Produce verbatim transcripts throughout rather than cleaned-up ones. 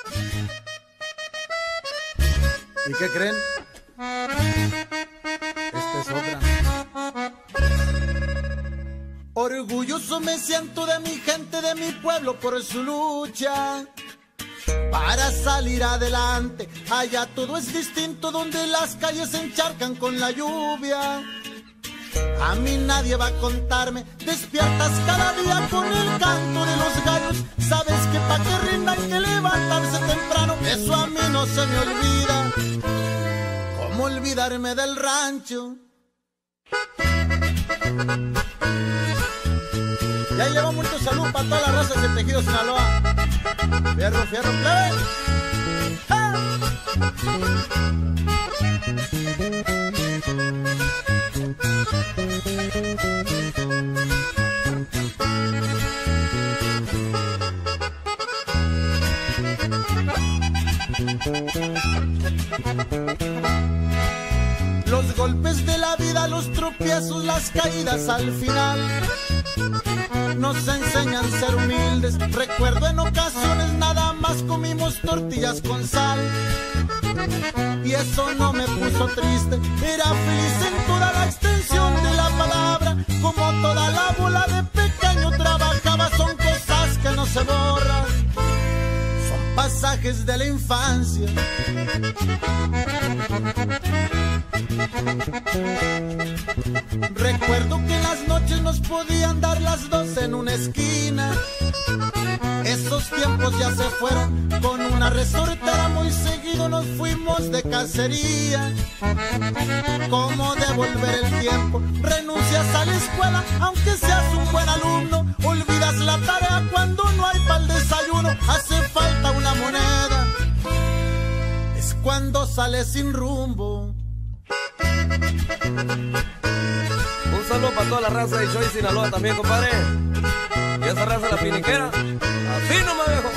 ¿Y qué creen? Esta es otra. Orgulloso me siento de mi gente, de mi pueblo por su lucha para salir adelante. Allá todo es distinto, donde las calles se encharcan con la lluvia. A mí nadie va a contarme, despiertas cada día con el canto de los gallos. Sabes que pa' que rinda hay que levantarse temprano. Eso a mí no se me olvida. ¿Cómo olvidarme del rancho? Y ahí le va mucho salud para todas las razas del Tejido Sinaloa. Fierro, fierro, plebe. ¡Ah! Los golpes de la vida, los tropiezos, las caídas al final nos enseñan a ser humildes. Recuerdo en ocasiones nada más comimos tortillas con sal y eso no me puso triste. Era feliz en toda la extensión de la palabra. Como toda la bola de pequeño trabajaba. Son cosas que no se borran, son pasajes de la infancia. Recuerdo que en las noches nos podían dar las dos en una esquina. Esos tiempos ya se fueron. Con una resortera muy seguido nos fuimos de cacería. ¿Cómo devolver el tiempo? Renuncias a la escuela aunque seas un buen alumno. Olvidas la tarea cuando no hay para el desayuno. Hace falta una moneda, es cuando sales sin rumbo. Un saludo para toda la raza de Choy Sinaloa también, compadre. Y esa raza de la piniquera, así no me dejo.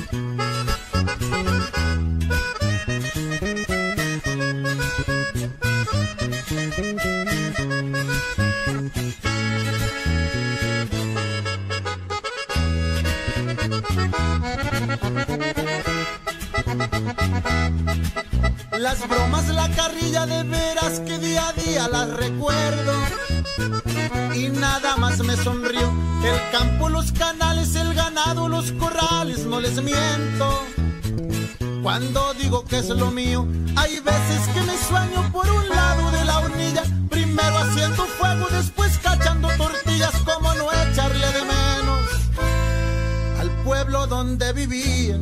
Las bromas, la carrilla, de veras que día a día las recuerdo. Y nada más me sonrió. El campo, los canales, el ganado, los corrales, no les miento. Cuando digo que es lo mío, hay veces que me sueño por un lado de la hornilla. Primero haciendo fuego, después cachando tortillas. Como no echarle de menos al pueblo donde vivía.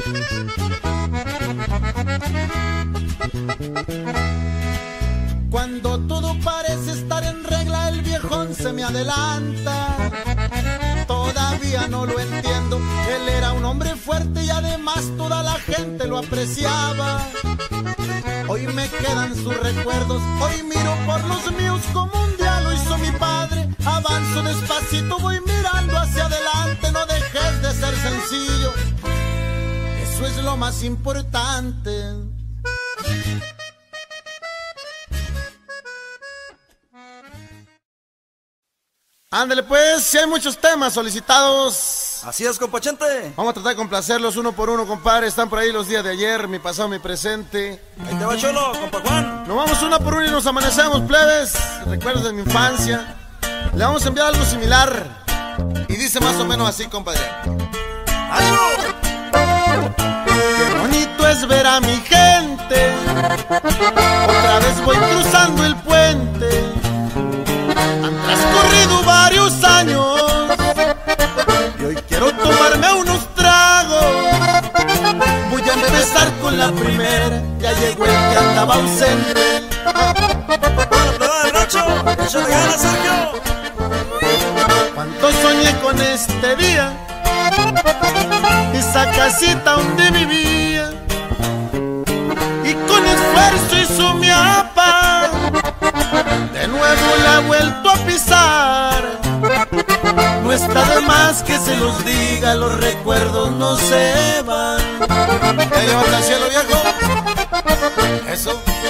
Cuando todo parece estar en regla, el viejón se me adelanta. Todavía no lo entiendo. Él era un hombre fuerte y además toda la gente lo apreciaba. Hoy me quedan sus recuerdos. Hoy miro por los míos como un día lo hizo mi padre. Avanzo despacito, voy mirando hacia adelante. No dejes de ser sencillo, eso es lo más importante. Ándale pues, si hay muchos temas solicitados. Así es, compachente. Vamos a tratar de complacerlos uno por uno, compadre. Están por ahí los días de ayer, mi pasado, mi presente. Ahí te va, Cholo, compa Juan. Nos vamos uno por uno y nos amanecemos, plebes. Recuerdos de mi infancia. Le vamos a enviar algo similar y dice más o menos así, compadre. ¡Ánimo! Qué bonito es ver a mi gente. Otra vez voy cruzando el puente. Han transcurrido varios años y hoy quiero tomarme unos tragos. Voy a empezar con la primera. Ya llegó el que andaba ausente. ¡Hola, Nacho! ¡Échale ganas, Sergio! Cuánto soñé con este día, esa casita donde vivía, y con esfuerzo hizo mi apa. De nuevo la he vuelto a pisar. No está de más que se los diga, los recuerdos no se van. Ya llévate al cielo, viejo. Eso.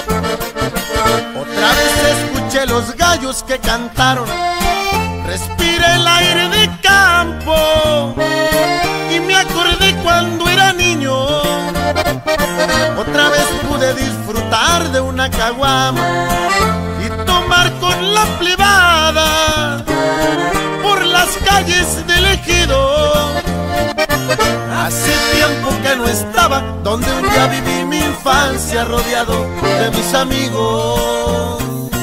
Otra vez escuché los gallos que cantaron. Respira el aire de campo y me acordé cuando era niño. Otra vez pude disfrutar de una caguama y tomar con la plebada por las calles del ejido. Hace tiempo que no estaba donde un día viví mi infancia, rodeado de mis amigos.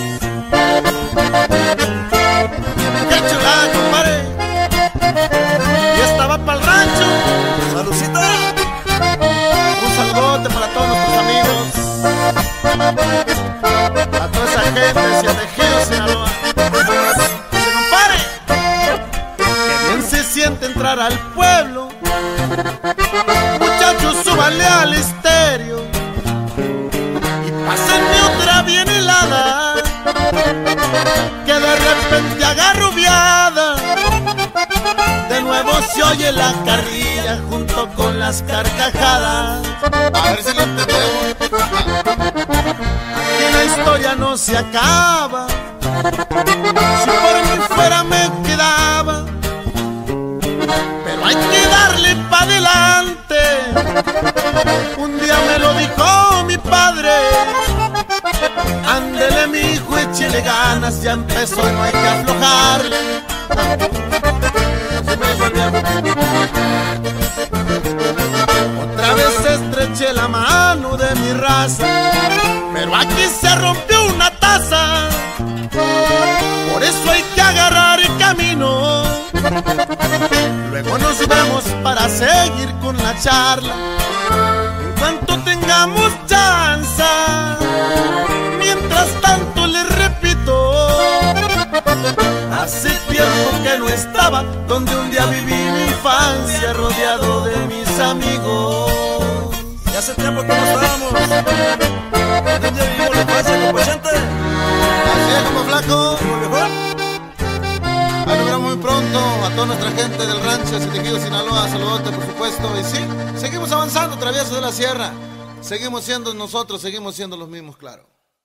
¡Qué chulada, compadre! Y estaba para el rancho. ¡Saludcita! Un saludote para todos nuestros amigos, a toda esa gente de Ejido, Sinaloa. Dice, compadre, que bien se siente entrar al pueblo. Muchachos, súbanle al estéreo y pásenme otra bien helada, que de repente agarrubiada de nuevo se oye la carrilla junto con las carcajadas. A ver si lo entendemos. Aquí la historia no se acaba, si por mí fuera me quedaba, pero hay que darle pa' adelante. Un día me lo dijo mi padre: ándele mi hijo, échele ganas, ya empezó y no hay que aflojarle. Otra vez estreché la mano de mi raza, pero aquí se rompió una taza, por eso hay que agarrar el camino. Luego nos vemos para seguir con la charla en cuanto tengamos chance. Mientras tanto les repito, hace tiempo que no estaba donde un día viví mi infancia, rodeado de mis amigos. Y hace tiempo que no estábamos donde un día vivimos la infancia, como gente. Así es, como flaco. Como mejor. Ahí nos vemos muy pronto a toda nuestra gente del rancho de Ejido, Sinaloa. Saludote, por supuesto. Y sí, seguimos avanzando, traviesos de la sierra. Seguimos siendo nosotros, seguimos siendo los mismos, claro.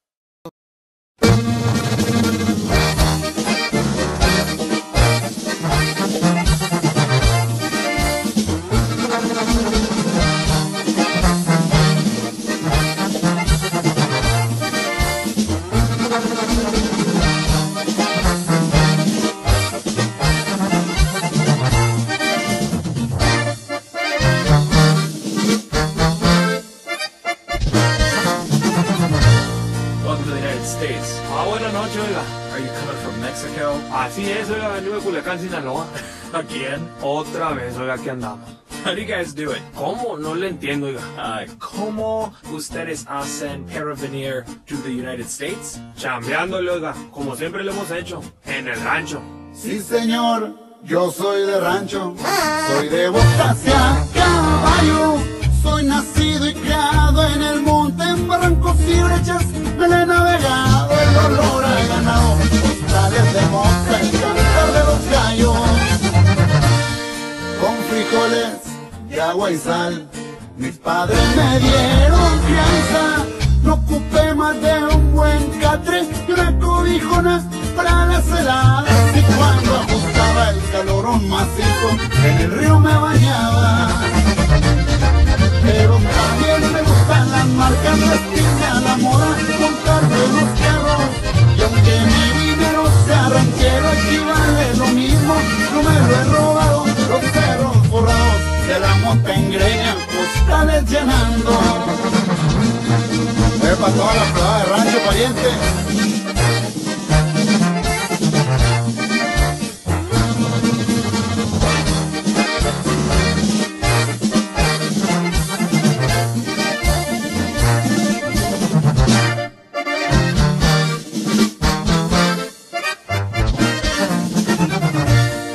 Así es, oiga, venimos de Culiacán, Sinaloa. ¿A quién? Otra vez, oiga, aquí andamos. How do you guys do it? ¿Cómo? No le entiendo, oiga. Uh, ¿Cómo ustedes hacen para venir to the United States? Chambeándole, oiga, como siempre lo hemos hecho, en el rancho. Sí, señor, yo soy de rancho, soy de botas y a caballo. Soy nacido y criado en el monte, en barrancos y brechas, me le he navegado, el olor ha ganado, costales de moza, el cantar de los gallos. Con frijoles y agua y sal, mis padres me dieron crianza. No ocupé más de un buen catre y una cobijona para las heladas. Y cuando ajustaba el calorón macizo, en el río me bañaba. Pero también me gustan las marcas, las piñas, la moda, montar buenos carros. Y aunque mi dinero sea ranchero, aquí vale lo mismo, no me lo he robado. Los cerros forrados de la monta engreña, costales llenando. Ve para toda la ciudad de rancho, pariente.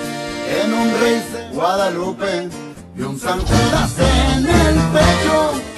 En un Racer Guadalupe y un San Judas en el pecho,